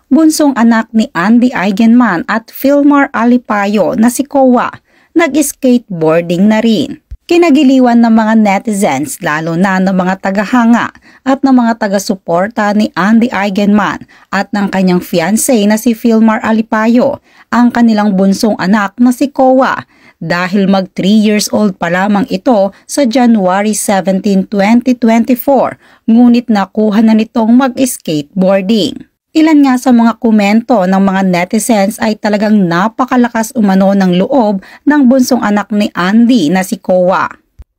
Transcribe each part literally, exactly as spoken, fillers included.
bunsong anak ni Andy Eigenman at Filmar Alipayo na si Kowa, nag-skateboarding na rin. Kinagiliwan ng mga netizens lalo na ng mga tagahanga at ng mga taga-suporta ni Andy Eigenman at ng kanyang fiancé na si Filmar Alipayo ang kanilang bunsong anak na si Kowa dahil mag three years old pa lamang ito sa January seventeenth, twenty twenty-four, ngunit nakuha na nitong mag-skateboarding. Ilan nga sa mga komento ng mga netizens ay talagang napakalakas umano ng loob ng bunsong anak ni Andy na si Kowa.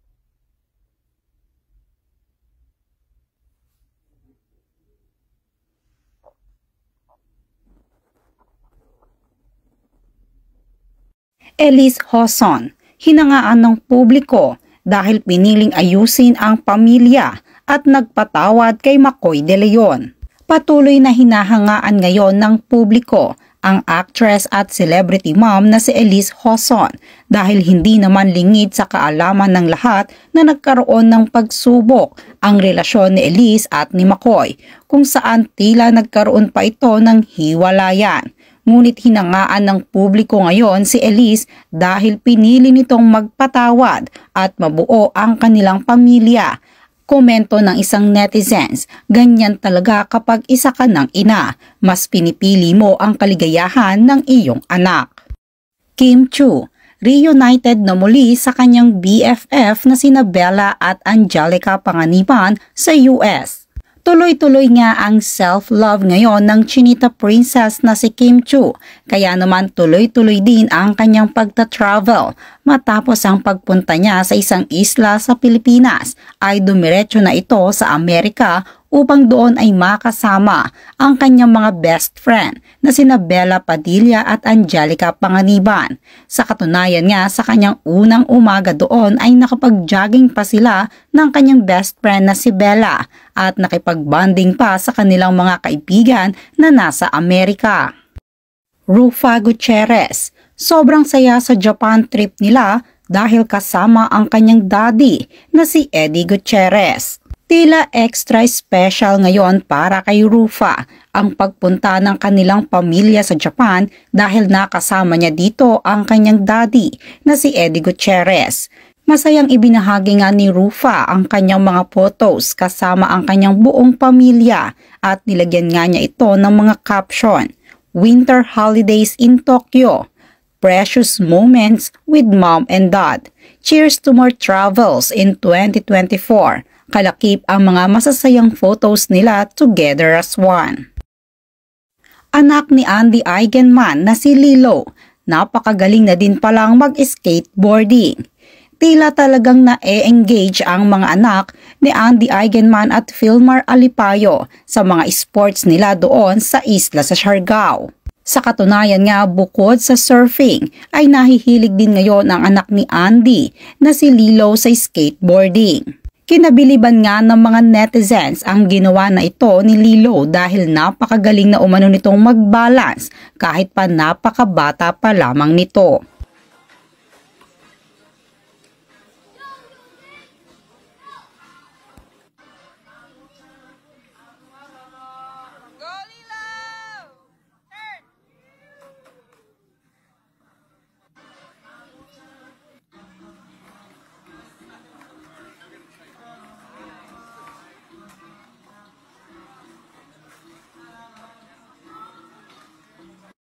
Elise Hoson, hinangaan ng publiko dahil piniling ayusin ang pamilya at nagpatawad kay Makoy De Leon. Patuloy na hinahangaan ngayon ng publiko ang actress at celebrity mom na si Elise Hoson dahil hindi naman lingid sa kaalaman ng lahat na nagkaroon ng pagsubok ang relasyon ni Elise at ni Makoy, kung saan tila nagkaroon pa ito ng hiwalayan. Ngunit hinangaan ng publiko ngayon si Elise dahil pinili nitong magpatawad at mabuo ang kanilang pamilya. Komento ng isang netizens, ganyan talaga kapag isa ka ng ina, mas pinipili mo ang kaligayahan ng iyong anak. Kim Chiu, reunited na muli sa kanyang B F F na sina Bella at Angelica Panganiban sa U S. Tuloy-tuloy nga ang self-love ngayon ng Chinita Princess na si Kim Chiu, kaya naman tuloy-tuloy din ang kanyang pagta-travel. Matapos ang pagpunta niya sa isang isla sa Pilipinas, ay dumiretso na ito sa Amerika upang doon ay makasama ang kanyang mga best friend na sina Bella Padilla at Angelica Panganiban. Sa katunayan nga, sa kanyang unang umaga doon ay nakapag-jogging pa sila ng kanyang best friend na si Bella at nakipag-bonding pa sa kanilang mga kaibigan na nasa Amerika. Rufa Gutierrez, sobrang saya sa Japan trip nila dahil kasama ang kanyang daddy na si Eddie Gutierrez. Tila extra special ngayon para kay Rufa ang pagpunta ng kanilang pamilya sa Japan dahil nakasama niya dito ang kanyang daddy na si Eddie Gutierrez. Masayang ibinahagi nga ni Rufa ang kanyang mga photos kasama ang kanyang buong pamilya at nilagyan nga niya ito ng mga caption: Winter Holidays in Tokyo, Precious Moments with Mom and Dad, Cheers to more travels in twenty twenty-four. Kalakip ang mga masasayang photos nila together as one. Anak ni Andy Eigenman na si Lilo, napakagaling na din palang mag-skateboarding. Tila talagang na-e-engage ang mga anak ni Andy Eigenman at Filmar Alipayo sa mga sports nila doon sa isla sa Siargao. Sa katunayan nga, bukod sa surfing, ay nahihilig din ngayon ang anak ni Andy na si Lilo sa skateboarding. Kinabiliban nga ng mga netizens ang ginawa na ito ni Lilo dahil napakagaling na umano nitong mag-balance kahit pa napakabata pa lamang nito.